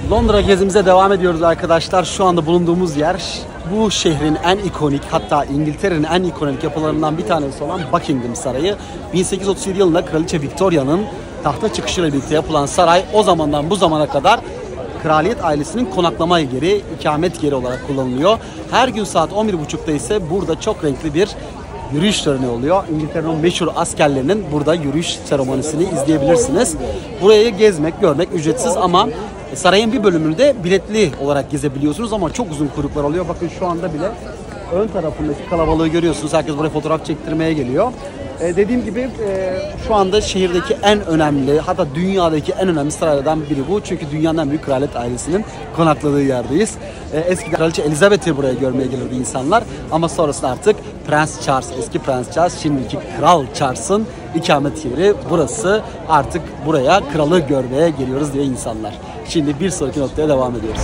Londra gezimize devam ediyoruz arkadaşlar. Şu anda bulunduğumuz yer bu şehrin en ikonik, hatta İngiltere'nin en ikonik yapılarından bir tanesi olan Buckingham Sarayı. 1837 yılında Kraliçe Victoria'nın tahta çıkışıyla birlikte yapılan saray o zamandan bu zamana kadar kraliyet ailesinin konaklama yeri, ikamet yeri olarak kullanılıyor. Her gün saat 11.30'da ise burada çok renkli bir yürüyüş töreni oluyor. İngiltere'nin meşhur askerlerinin burada yürüyüş seremonisini izleyebilirsiniz. Burayı gezmek, görmek ücretsiz ama sarayın bir bölümünü de biletli olarak gezebiliyorsunuz ama çok uzun kuyruklar oluyor. Bakın şu anda bile ön tarafındaki kalabalığı görüyorsunuz. Herkes buraya fotoğraf çektirmeye geliyor. Dediğim gibi şu anda şehirdeki en önemli, hatta dünyadaki en önemli saraylardan biri bu. Çünkü dünyanın en büyük kraliyet ailesinin konakladığı yerdeyiz. Eskiden Kraliçe Elizabeth'i buraya görmeye gelirdi insanlar. Ama sonrasında artık Prens Charles, eski Prens Charles, şimdiki Kral Charles'ın ikamet yeri burası. Artık buraya kralı görmeye geliyoruz diye insanlar. Şimdi bir sonraki noktaya devam ediyoruz.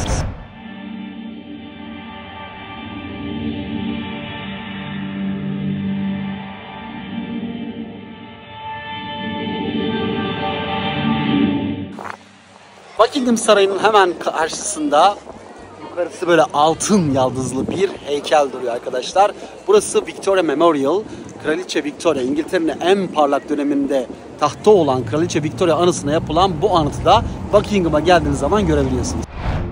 Buckingham Sarayı'nın hemen karşısında yukarısı böyle altın yaldızlı bir heykel duruyor arkadaşlar. Burası Victoria Memorial. Kraliçe Victoria, İngiltere'nin en parlak döneminde tahtta olan Kraliçe Victoria anısına yapılan bu anıtı da Buckingham'a geldiğiniz zaman görebiliyorsunuz.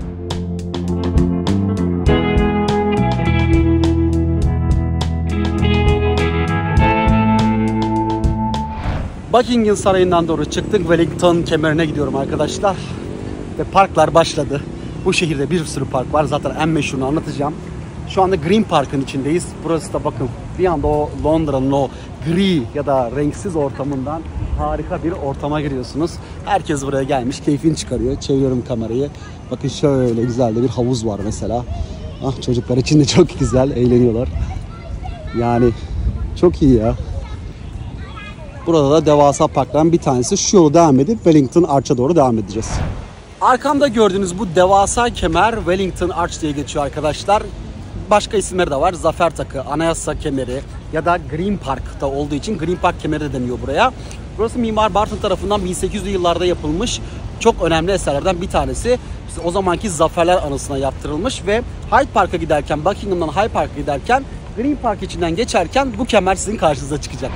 Buckingham Sarayı'ndan doğru çıktık. Wellington kemerine gidiyorum arkadaşlar. Ve parklar başladı. Bu şehirde bir sürü park var. Zaten en meşhurunu anlatacağım. Şu anda Green Park'ın içindeyiz. Burası da bakın bir anda o Londra'nın o gri ya da renksiz ortamından harika bir ortama giriyorsunuz. Herkes buraya gelmiş, keyfini çıkarıyor. Çeviriyorum kamerayı. Bakın şöyle güzel de bir havuz var mesela. Ah, çocuklar için de çok güzel, eğleniyorlar. Yani çok iyi ya. Burada da devasa parkların bir tanesi. Şu yolu devam edip Wellington Arch'a doğru devam edeceğiz. Arkamda gördüğünüz bu devasa kemer Wellington Arch diye geçiyor arkadaşlar. Başka isimleri de var. Zafer Takı, Anayasa Kemeri ya da Green Park'ta olduğu için Green Park Kemeri de deniyor buraya. Burası Mimar Barton tarafından 1800'lü yıllarda yapılmış çok önemli eserlerden bir tanesi. O zamanki zaferler anısına yaptırılmış ve Hyde Park'a giderken, Buckingham'dan Hyde Park'a giderken Green Park içinden geçerken bu kemer sizin karşınıza çıkacak.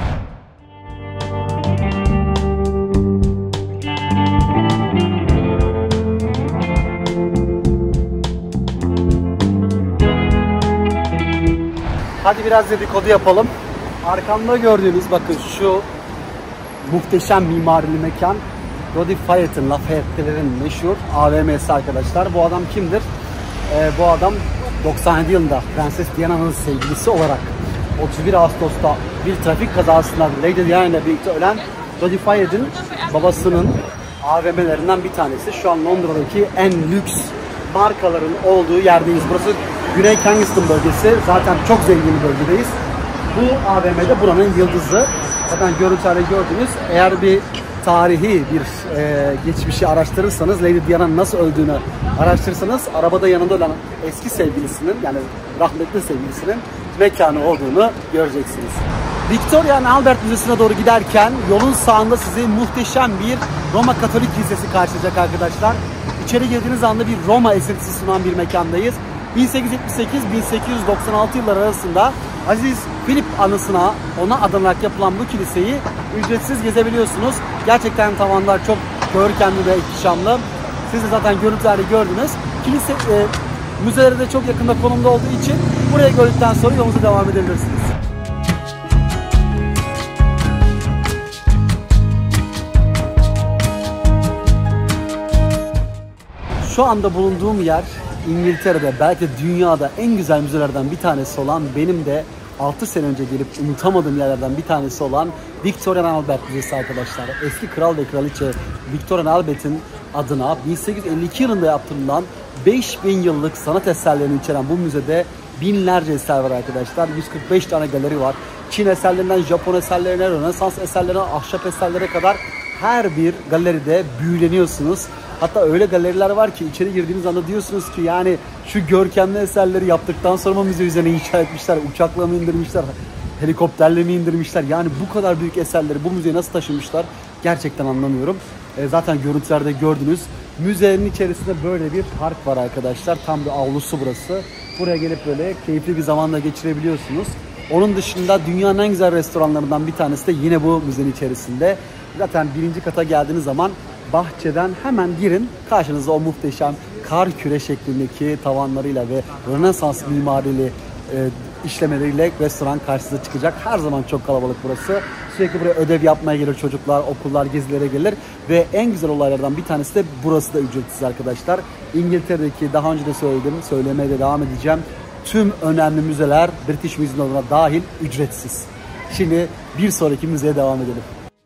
Hadi biraz dedikodu yapalım. Arkamda gördüğünüz bakın şu muhteşem mimarili mekan Roddy Fayette'in, Lafayette'lerin meşhur AVM'si arkadaşlar. Bu adam kimdir? Bu adam 97 yılında Prenses Diana'nın sevgilisi olarak 31 Ağustos'ta bir trafik kazasında Lady Diana ile birlikte ölen Roddy Fayette'in babasının AVM'lerinden bir tanesi. Şu an Londra'daki en lüks markaların olduğu yerdeyiz. Burası Güney Kensington bölgesi. Zaten çok zengin bir bölgedeyiz. Bu AVM'de buranın yıldızı. Zaten görüntülerde gördünüz. Eğer bir tarihi bir geçmişi araştırırsanız, Lady Diana'nın nasıl öldüğünü araştırırsanız, arabada yanında olan eski sevgilisinin, yani rahmetli sevgilisinin mekanı olduğunu göreceksiniz. Victoria and Albert Müzesi'ne doğru giderken yolun sağında sizi muhteşem bir Roma Katolik Kilisesi karşılayacak arkadaşlar. İçeri girdiğiniz anda bir Roma esintisi sunan bir mekandayız. 1878-1896 yılları arasında Aziz Philip anısına, ona adanarak yapılan bu kiliseyi ücretsiz gezebiliyorsunuz. Gerçekten tavanlar çok görkemli ve ihtişamlı. Siz de zaten görüntülerde gördünüz. Kilise müzelere de çok yakında konumda olduğu için buraya gördükten sonra yolunuza devam edebilirsiniz. Şu anda bulunduğum yer İngiltere'de, belki de dünyada en güzel müzelerden bir tanesi olan, benim de 6 sene önce gelip unutamadığım yerlerden bir tanesi olan Victoria and Albert Müzesi arkadaşlar. Eski kral ve kraliçe Victoria and Albert'in adına 1852 yılında yaptırılan 5000 yıllık sanat eserlerini içeren bu müzede binlerce eser var arkadaşlar. 145 tane galeri var. Çin eserlerinden Japon eserlerine, Rönesans eserlerine, ahşap eserlere kadar her bir galeride büyüleniyorsunuz. Hatta öyle galeriler var ki içeri girdiğiniz anda diyorsunuz ki yani şu görkemli eserleri yaptıktan sonra mı müze üzerine inşa etmişler, uçakla mı indirmişler, helikopterle mi indirmişler? Yani bu kadar büyük eserleri bu müzeye nasıl taşımışlar gerçekten anlamıyorum. Zaten görüntülerde gördünüz. Müzenin içerisinde böyle bir park var arkadaşlar. Tam bir avlusu burası. Buraya gelip böyle keyifli bir zamanla geçirebiliyorsunuz. Onun dışında dünyanın en güzel restoranlarından bir tanesi de yine bu müzenin içerisinde. Zaten birinci kata geldiğiniz zaman bahçeden hemen girin. Karşınıza o muhteşem kar küre şeklindeki tavanlarıyla ve Rönesans mimarili işlemeleriyle restoran karşınıza çıkacak. Her zaman çok kalabalık burası. Sürekli buraya ödev yapmaya gelir çocuklar, okullar, gezilere gelir. Ve en güzel olaylardan bir tanesi de burası da ücretsiz arkadaşlar. İngiltere'deki, daha önce de söyledim, söylemeye de devam edeceğim, tüm önemli müzeler British Museum'una dahil ücretsiz. Şimdi bir sonraki müzeye devam edelim.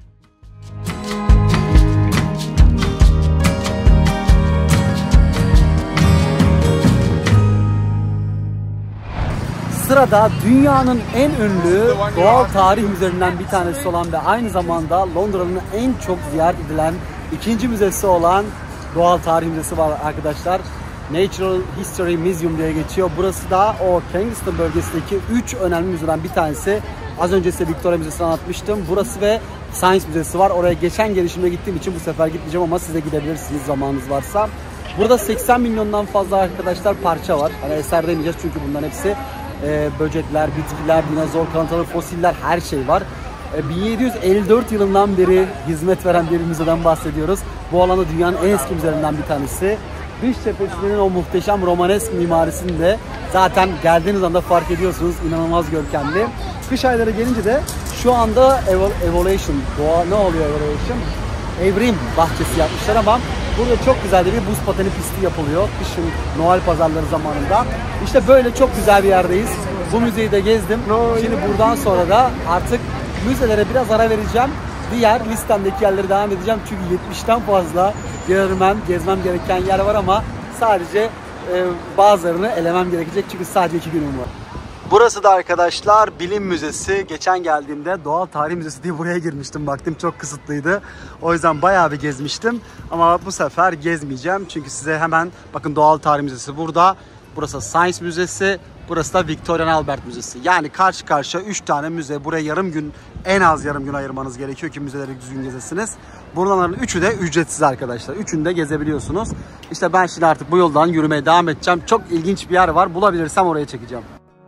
Sırada dünyanın en ünlü doğal tarih müzelerinden bir tanesi olan ve aynı zamanda Londra'nın en çok ziyaret edilen ikinci müzesi olan Doğal Tarih Müzesi var arkadaşlar. Natural History Museum diye geçiyor. Burası da o Kensington bölgesindeki 3 önemli müzeden bir tanesi. Az önce size Victoria Müzesi'ni anlatmıştım. Burası ve Science Müzesi var. Oraya geçen gelişimde gittiğim için bu sefer gitmeyeceğim ama siz de gidebilirsiniz zamanınız varsa. Burada 80 milyondan fazla arkadaşlar parça var. Hani eser demeyeceğiz çünkü bunların hepsi böcekler, bitkiler, dinozor kalıntıları, fosiller, her şey var. 1754 yılından beri hizmet veren bir müzeden bahsediyoruz. Bu alanda dünyanın en eski müzelerinden bir tanesi. Dış cephesinin o muhteşem romanesk mimarisini de zaten geldiğiniz anda fark ediyorsunuz. İnanılmaz görkemli. Kış ayları gelince de şu anda Evolution, doğa ne oluyor Evolution? Evrim bahçesi yapmışlar ama burada çok güzel bir buz pateni pisti yapılıyor. Kışın Noel pazarları zamanında. İşte böyle çok güzel bir yerdeyiz. Bu müzeyi de gezdim. Şimdi buradan sonra da artık müzelere biraz ara vereceğim. Diğer listemdeki yerlere devam edeceğim. Çünkü 70'ten fazla gezmem gereken yer var ama sadece bazılarını elemem gerekecek. Çünkü sadece 2 günüm var. Burası da arkadaşlar Bilim Müzesi. Geçen geldiğimde Doğal Tarih Müzesi diye buraya girmiştim. Baktım çok kısıtlıydı. O yüzden bayağı bir gezmiştim. Ama bu sefer gezmeyeceğim. Çünkü size hemen bakın Doğal Tarih Müzesi burada. Burası Science Müzesi. Burası da Victoria and Albert Müzesi. Yani karşı karşıya 3 tane müze. Buraya yarım gün, en az yarım gün ayırmanız gerekiyor ki müzeleri düzgün gezesiniz. Bunların 3'ü de ücretsiz arkadaşlar. 3'ünü de gezebiliyorsunuz. İşte ben şimdi artık bu yoldan yürümeye devam edeceğim. Çok ilginç bir yer var. Bulabilirsem oraya çekeceğim.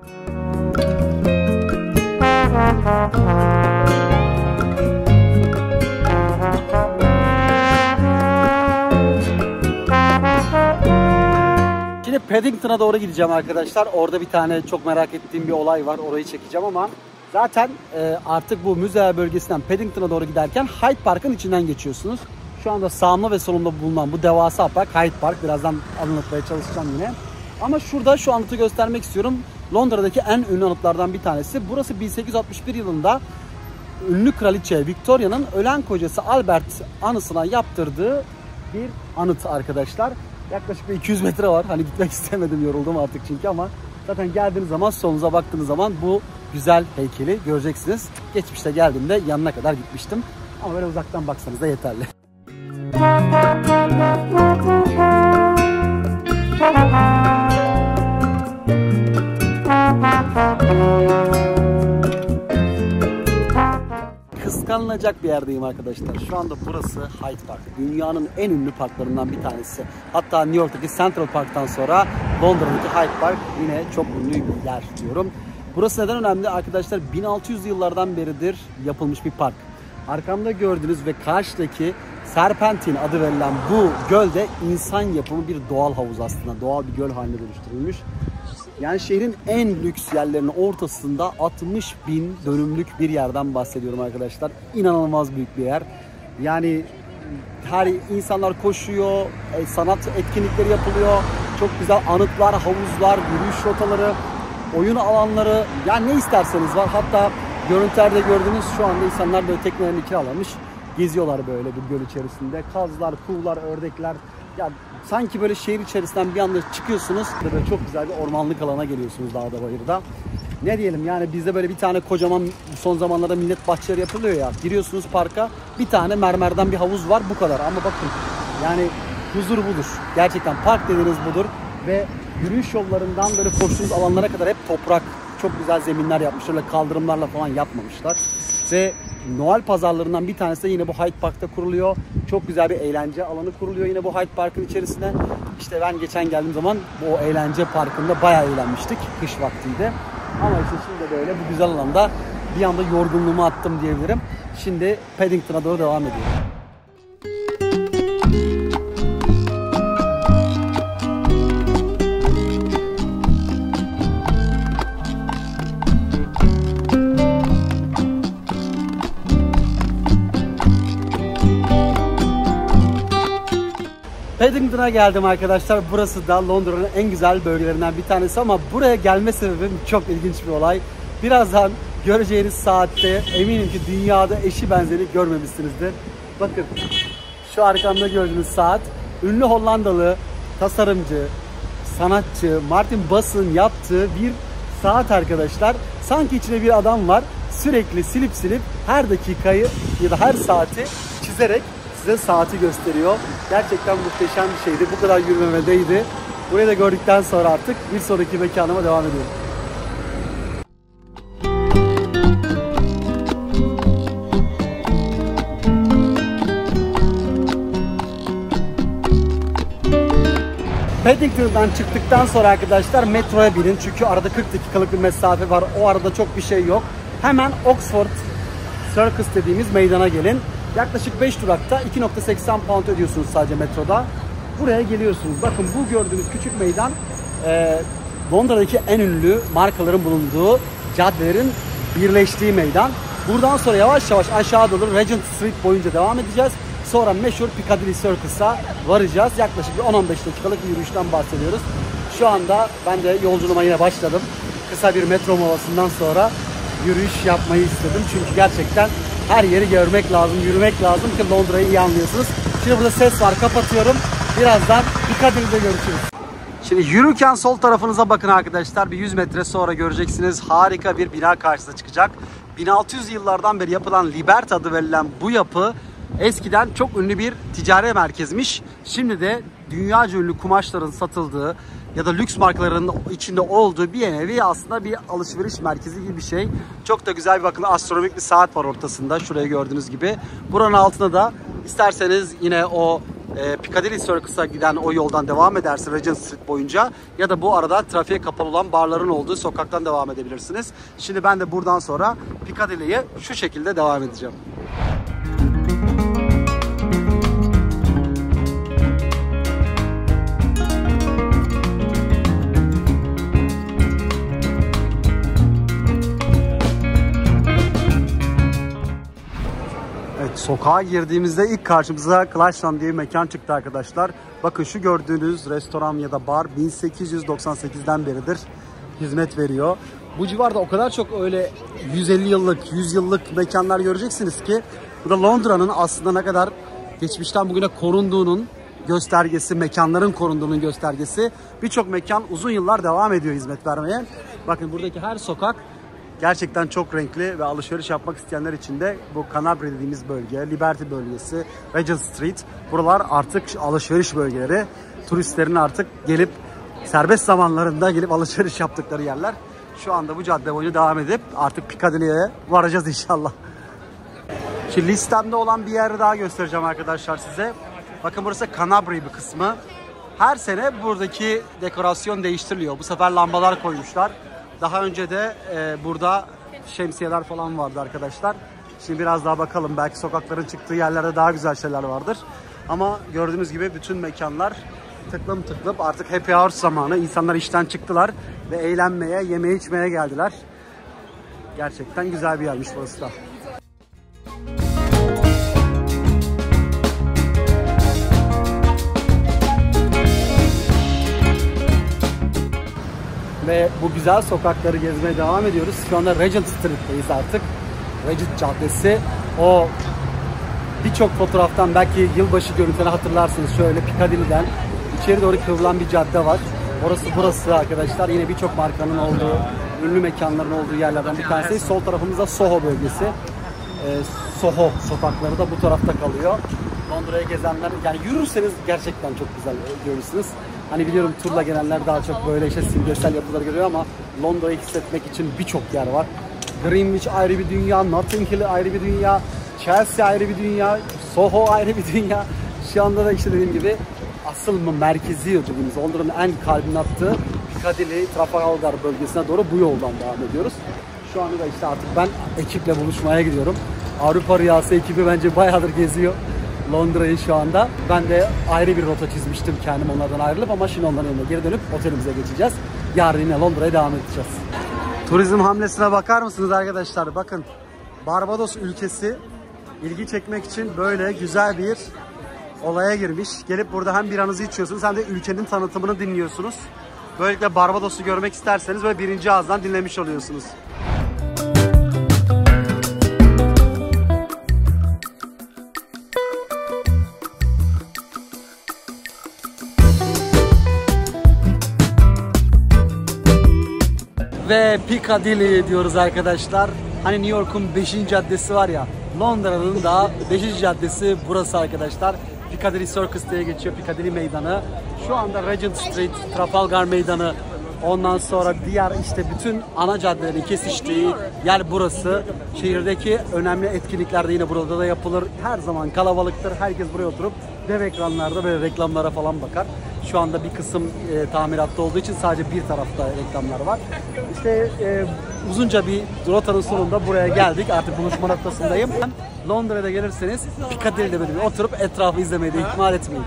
Şimdi Paddington'a doğru gideceğim arkadaşlar. Orada bir tane çok merak ettiğim bir olay var. Orayı çekeceğim ama zaten artık bu müze bölgesinden Paddington'a doğru giderken Hyde Park'ın içinden geçiyorsunuz. Şu anda sağımda ve solumda bulunan bu devasa park Hyde Park. Birazdan anlatmaya çalışacağım yine. Ama şurada şu anıtı göstermek istiyorum. Londra'daki en ünlü anıtlardan bir tanesi. Burası 1861 yılında ünlü kraliçe Victoria'nın ölen kocası Albert anısına yaptırdığı bir anıt arkadaşlar. Yaklaşık 200 metre var. Hani gitmek istemedim, yoruldum artık çünkü ama zaten geldiğiniz zaman, solunuza baktığınız zaman bu güzel heykeli göreceksiniz. Geçmişte geldiğimde yanına kadar gitmiştim. Ama böyle uzaktan baksanız da yeterli. Kıskanılacak bir yerdeyim arkadaşlar. Şu anda burası Hyde Park. Dünyanın en ünlü parklarından bir tanesi. Hatta New York'taki Central Park'tan sonra Londra'daki Hyde Park yine çok ünlü bir yer diyorum. Burası neden önemli arkadaşlar? 1600 yıllardan beridir yapılmış bir park. Arkamda gördüğünüz ve karşıdaki Serpentin adı verilen bu göl de insan yapımı bir doğal havuz aslında. Doğal bir göl haline dönüştürülmüş. Yani şehrin en lüks yerlerinin ortasında 60.000 dönümlük bir yerden bahsediyorum arkadaşlar. İnanılmaz büyük bir yer. Yani her insanlar koşuyor, sanat etkinlikleri yapılıyor. Çok güzel anıtlar, havuzlar, yürüyüş rotaları, oyun alanları, yani ne isterseniz var. Hatta görüntülerde gördüğünüz şu anda insanlar böyle teknelerini kiralamış. Geziyorlar böyle bir göl içerisinde. Kazlar, kuğular, ördekler. Ya sanki böyle şehir içerisinden bir anda çıkıyorsunuz. Böyle çok güzel bir ormanlık alana geliyorsunuz dağda bayırda. Ne diyelim yani bizde böyle bir tane kocaman son zamanlarda millet bahçeleri yapılıyor ya. Giriyorsunuz parka, bir tane mermerden bir havuz var, bu kadar. Ama bakın yani huzur budur. Gerçekten park dediğiniz budur. Ve yürüyüş yollarından böyle koştuğunuz alanlara kadar hep toprak. çok güzel zeminler yapmışlar. Öyle kaldırımlarla falan yapmamışlar. Ve Noel pazarlarından bir tanesi de yine bu Hyde Park'ta kuruluyor. Çok güzel bir eğlence alanı kuruluyor yine bu Hyde Park'ın içerisine. İşte ben geçen geldiğim zaman bu eğlence parkında bayağı eğlenmiştik kış vaktiydi. Ama işte şimdi böyle bu güzel alanda bir anda yorgunluğumu attım diyebilirim. Şimdi Paddington'a doğru devam ediyorum. Paddington'a geldim arkadaşlar. Burası da Londra'nın en güzel bölgelerinden bir tanesi ama buraya gelme sebebim çok ilginç bir olay. Birazdan göreceğiniz saatte eminim ki dünyada eşi benzeri görmemişsinizdir. Bakın şu arkamda gördüğünüz saat ünlü Hollandalı tasarımcı, sanatçı Martin Bass'ın yaptığı bir saat arkadaşlar. Sanki içine bir adam var. Sürekli silip her dakikayı ya da her saati çizerek size saati gösteriyor. Gerçekten muhteşem bir şeydi. Bu kadar yürümeme değdi. Burayı da gördükten sonra artık bir sonraki mekanıma devam ediyorum. Paddington'dan çıktıktan sonra arkadaşlar metroya binin. Çünkü arada 40 dakikalık bir mesafe var. O arada çok bir şey yok. Hemen Oxford Circus dediğimiz meydana gelin. Yaklaşık 5 durakta 2.80 pound ödüyorsunuz sadece metroda. Buraya geliyorsunuz. Bakın bu gördüğünüz küçük meydan Londra'daki en ünlü markaların bulunduğu caddelerin birleştiği meydan. Buradan sonra yavaş yavaş aşağı doğru Regent Street boyunca devam edeceğiz. Sonra meşhur Piccadilly Circus'a varacağız. Yaklaşık bir 10-15 dakikalık bir yürüyüşten bahsediyoruz. Şu anda ben de yolculuğuma yine başladım. Kısa bir metro molasından sonra yürüyüş yapmayı istedim. Çünkü gerçekten her yeri görmek lazım, yürümek lazım ki Londra'yı iyi anlıyorsunuz. Şimdi burada ses var, kapatıyorum. Birazdan Piccadilly'de görüşürüz. Şimdi yürürken sol tarafınıza bakın arkadaşlar. Bir 100 metre sonra göreceksiniz. Harika bir bina karşısına çıkacak. 1600 yıllardan beri yapılan Liberty adı verilen bu yapı eskiden çok ünlü bir ticari merkezmiş. Şimdi de dünyaca ünlü kumaşların satıldığı ya da lüks markaların içinde olduğu bir nevi aslında bir alışveriş merkezi gibi bir şey. Çok da güzel bir bakın astronomik bir saat var ortasında. Şuraya gördüğünüz gibi. Buranın altında da isterseniz yine o Piccadilly Circus'a giden o yoldan devam edersiniz Regent Street boyunca ya da bu arada trafiğe kapalı olan barların olduğu sokaktan devam edebilirsiniz. Şimdi ben de buradan sonra Piccadilly'ye şu şekilde devam edeceğim. Sokağa girdiğimizde ilk karşımıza Clashland diye bir mekan çıktı arkadaşlar. Bakın şu gördüğünüz restoran ya da bar 1898'den beridir hizmet veriyor. Bu civarda o kadar çok öyle 150 yıllık, 100 yıllık mekanlar göreceksiniz ki bu da Londra'nın aslında ne kadar geçmişten bugüne korunduğunun göstergesi, mekanların korunduğunun göstergesi. Birçok mekan uzun yıllar devam ediyor hizmet vermeye. Bakın buradaki her sokak gerçekten çok renkli ve alışveriş yapmak isteyenler için de bu Canabria dediğimiz bölge, Liberty bölgesi, Regent Street, buralar artık alışveriş bölgeleri. Turistlerin artık gelip serbest zamanlarında gelip alışveriş yaptıkları yerler. Şu anda bu cadde boyunca devam edip artık Piccadilly'ye varacağız inşallah. Şimdi listemde olan bir yeri daha göstereceğim arkadaşlar size. Bakın burası Canabria bir kısmı. Her sene buradaki dekorasyon değiştiriliyor. Bu sefer lambalar koymuşlar. Daha önce de burada şemsiyeler falan vardı arkadaşlar. Şimdi biraz daha bakalım. Belki sokakların çıktığı yerlerde daha güzel şeyler vardır. Ama gördüğünüz gibi bütün mekanlar tıklım tıklım artık happy hour zamanı. İnsanlar işten çıktılar ve eğlenmeye, yeme içmeye geldiler. Gerçekten güzel bir yermiş burası da. Ve bu güzel sokakları gezmeye devam ediyoruz. Şu anda Regent Street'teyiz artık. Regent Caddesi. O birçok fotoğraftan belki yılbaşı görüntülerini hatırlarsınız. Şöyle Piccadilly'den içeri doğru kıvrılan bir cadde var. Burası arkadaşlar. Yine birçok markanın olduğu, ünlü mekanların olduğu yerlerden bir tanesi. Sol tarafımızda Soho bölgesi. Soho sokakları da bu tarafta kalıyor. Londra'ya gezenler, yani yürürseniz gerçekten çok güzel görürsünüz. Hani biliyorum turla gelenler daha çok böyle işte simgesel yapıları görüyor ama Londra'yı hissetmek için birçok yer var. Greenwich ayrı bir dünya, Notting Hill ayrı bir dünya, Chelsea ayrı bir dünya, Soho ayrı bir dünya. Şu anda da işte dediğim gibi asıl merkezi dediğimiz Londra'nın en kalbinin attığı Piccadilly, Trafalgar bölgesine doğru bu yoldan devam ediyoruz. Şu anda da işte artık ben ekiple buluşmaya gidiyorum. Avrupa Rüyası ekibi bence bayağıdır geziyor Londra'yı şu anda. Ben de ayrı bir rota çizmiştim kendim onlardan ayrılıp ama şimdi onların yanına geri dönüp otelimize geçeceğiz. Yarın yine Londra'ya devam edeceğiz. Turizm hamlesine bakar mısınız arkadaşlar? Bakın, Barbados ülkesi ilgi çekmek için böyle güzel bir olaya girmiş. Gelip burada hem biranızı içiyorsunuz hem de ülkenin tanıtımını dinliyorsunuz. Böylelikle Barbados'u görmek isterseniz böyle birinci ağızdan dinlemiş oluyorsunuz. Ve Piccadilly diyoruz arkadaşlar. Hani New York'un 5. caddesi var ya, Londra'nın da 5. caddesi burası arkadaşlar. Piccadilly Circus diye geçiyor, Piccadilly Meydanı. Şu anda Regent Street, Trafalgar Meydanı, ondan sonra diğer işte bütün ana caddelerin kesiştiği yer burası. Şehirdeki önemli etkinlikler de yine burada da yapılır. Her zaman kalabalıktır. Herkes buraya oturup dev ekranlarda böyle reklamlara falan bakar. Şu anda bir kısım tamiratta olduğu için sadece bir tarafta reklamlar var. İşte uzunca bir rotanın sonunda buraya geldik. Artık buluşma noktasındayım. Londra'da gelirseniz Piccadilly'de böyle oturup etrafı izlemeyi de ihmal etmeyin.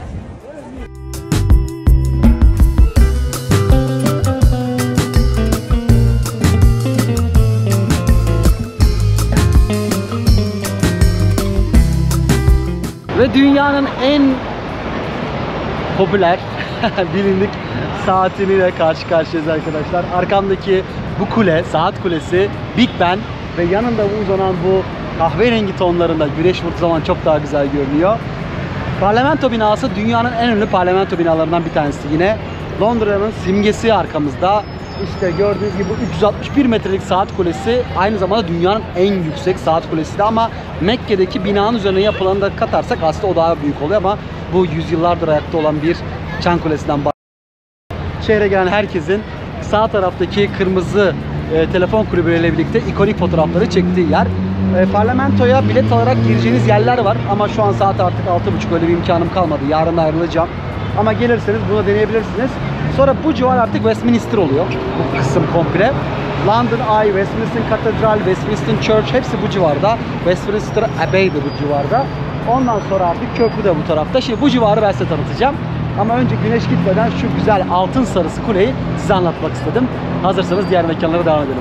Ve dünyanın en popüler, bilindik saatiniyle karşı karşıyayız arkadaşlar. Arkamdaki bu kule, saat kulesi Big Ben ve yanında bu uzanan bu kahverengi tonlarında güneş vurduğu zaman çok daha güzel görünüyor. Parlamento binası dünyanın en ünlü parlamento binalarından bir tanesi yine. Londra'nın simgesi arkamızda. İşte gördüğünüz gibi bu 361 metrelik saat kulesi aynı zamanda dünyanın en yüksek saat kulesi de, ama Mekke'deki binanın üzerine yapılanı da katarsak aslında o daha büyük oluyor, ama bu yüzyıllardır ayakta olan bir çan kulesinden bahsediyoruz. Şehre gelen herkesin sağ taraftaki kırmızı telefon kulübeleriyle birlikte ikonik fotoğrafları çektiği yer. Parlamentoya bilet alarak gireceğiniz yerler var ama şu an saat artık 6.30, öyle bir imkanım kalmadı. Yarın ayrılacağım. Ama gelirseniz bunu deneyebilirsiniz. Sonra bu civar artık Westminster oluyor. Bu kısım komple. London Eye, Westminster Cathedral, Westminster Church hepsi bu civarda. Westminster Abbey de bu civarda. Ondan sonra artık köprü de bu tarafta. Şimdi bu civarı ben size tanıtacağım. Ama önce güneş gitmeden şu güzel altın sarısı kuleyi size anlatmak istedim. Hazırsanız diğer mekanlara devam edelim.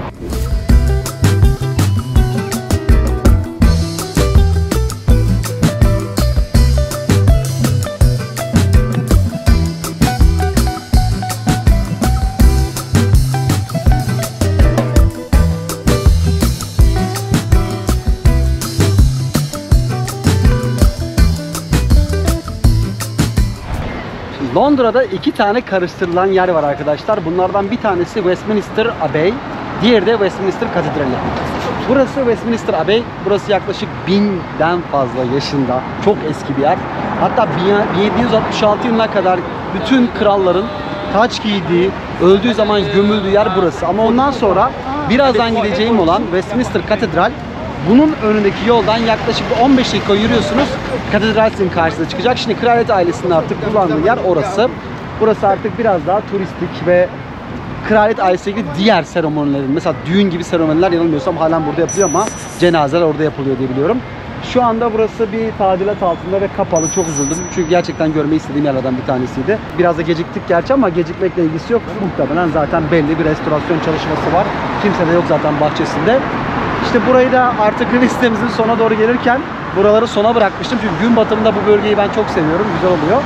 Londra'da iki tane karıştırılan yer var arkadaşlar. Bunlardan bir tanesi Westminster Abbey, diğeri de Westminster Katedrali. Burası Westminster Abbey. Burası yaklaşık 1000'den fazla yaşında. Çok eski bir yer. Hatta 1766 yılına kadar bütün kralların taç giydiği, öldüğü zaman gömüldüğü yer burası. Ama ondan sonra birazdan gideceğim olan Westminster Katedral, bunun önündeki yoldan yaklaşık 15 dakika yürüyorsunuz. Katedral sizin karşınıza çıkacak. Şimdi kraliyet ailesinin artık kullandığı yer orası. Burası artık biraz daha turistik ve kraliyet ailesiyle ilgili diğer seremonilerin, mesela düğün gibi seremoniler yanılmıyorsam halen burada yapılıyor ama cenazeler orada yapılıyor diye biliyorum. Şu anda burası bir tadilat altında ve kapalı. Çok üzüldüm. Çünkü gerçekten görmeyi istediğim yerlerden bir tanesiydi. Biraz da geciktik gerçi ama gecikmekle ilgisi yok. Muhtemelen zaten belli bir restorasyon çalışması var. Kimse de yok zaten bahçesinde. İşte burayı da artık listemizin sona doğru gelirken buraları sona bırakmıştım. Çünkü gün batımında bu bölgeyi ben çok seviyorum. Güzel oluyor.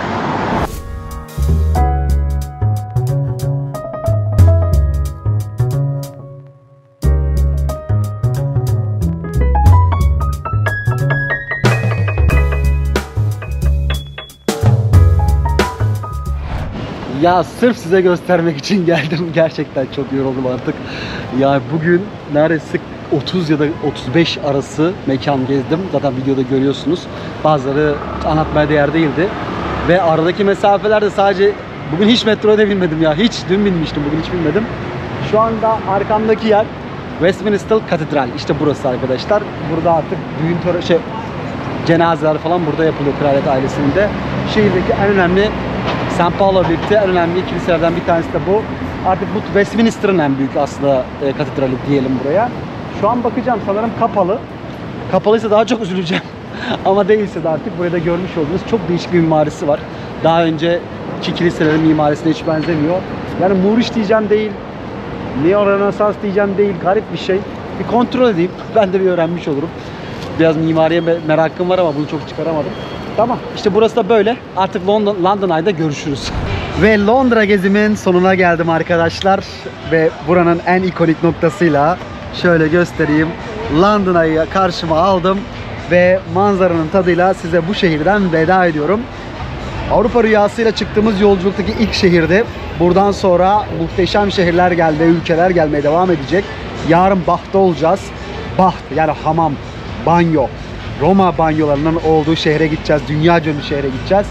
Ya sırf size göstermek için geldim. Gerçekten çok yoruldum artık. Ya bugün neredeyse 30 ya da 35 arası mekan gezdim. Zaten videoda görüyorsunuz. Bazıları anlatmaya değer değildi. Ve aradaki mesafeler de sadece... Bugün hiç metroya binmedim ya. Hiç. Dün binmiştim. Bugün hiç binmedim. Şu anda arkamdaki yer Westminster Katedral. İşte burası arkadaşlar. Burada artık düğün cenazeler falan burada yapılıyor kraliyet ailesinde. Şehirdeki en önemli St. Paul'la birlikte en önemli kiliselerden bir tanesi de bu. Artık bu Westminster'ın en büyük aslında katedrali diyelim buraya. Şu an bakacağım, sanırım kapalı. Kapalıysa daha çok üzüleceğim. Ama değilse de artık burada görmüş olduğunuz çok değişik bir mimarisi var. Daha önceki kiliselerin mimarisine hiç benzemiyor. Yani Moorish diyeceğim değil, Neo-Rönesans diyeceğim değil, garip bir şey. Bir kontrol edeyim, ben de bir öğrenmiş olurum. Biraz mimariye merakım var ama bunu çok çıkaramadım. Tamam, işte burası da böyle. Artık London Eye'da görüşürüz. Ve Londra gezimin sonuna geldim arkadaşlar. Ve buranın en ikonik noktasıyla şöyle göstereyim. London Eye'ı karşıma aldım. Ve manzaranın tadıyla size bu şehirden veda ediyorum. Avrupa rüyasıyla çıktığımız yolculuktaki ilk şehirdi. Buradan sonra muhteşem şehirler ve ülkeler gelmeye devam edecek. Yarın Bath'ta olacağız. Bath yani hamam, banyo. Roma banyolarının olduğu şehre gideceğiz. Dünya ünlü şehre gideceğiz.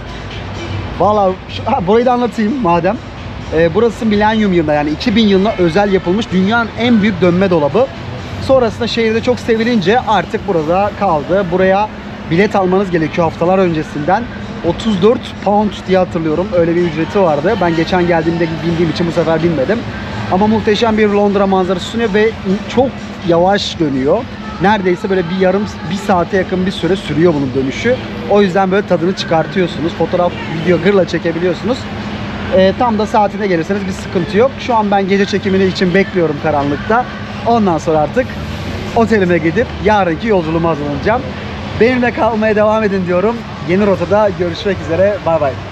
Valla burayı da anlatayım madem. Burası milenyum yılında yani 2000 yılına özel yapılmış dünyanın en büyük dönme dolabı. Sonrasında şehirde çok sevilince artık burada kaldı. Buraya bilet almanız gerekiyor haftalar öncesinden. 34 pound diye hatırlıyorum. Öyle bir ücreti vardı. Ben geçen geldiğimde bindiğim için bu sefer binmedim. Ama muhteşem bir Londra manzarası sunuyor ve çok yavaş dönüyor. Neredeyse böyle bir saate yakın bir süre sürüyor bunun dönüşü. O yüzden böyle tadını çıkartıyorsunuz. Fotoğraf, video gırla çekebiliyorsunuz. Tam da saatine gelirseniz bir sıkıntı yok. Şu an ben gece çekimini için bekliyorum karanlıkta. Ondan sonra artık otelime gidip yarınki yolculuğuma hazırlanacağım. Benimle kalmaya devam edin diyorum. Yeni rotada görüşmek üzere. Bay bay.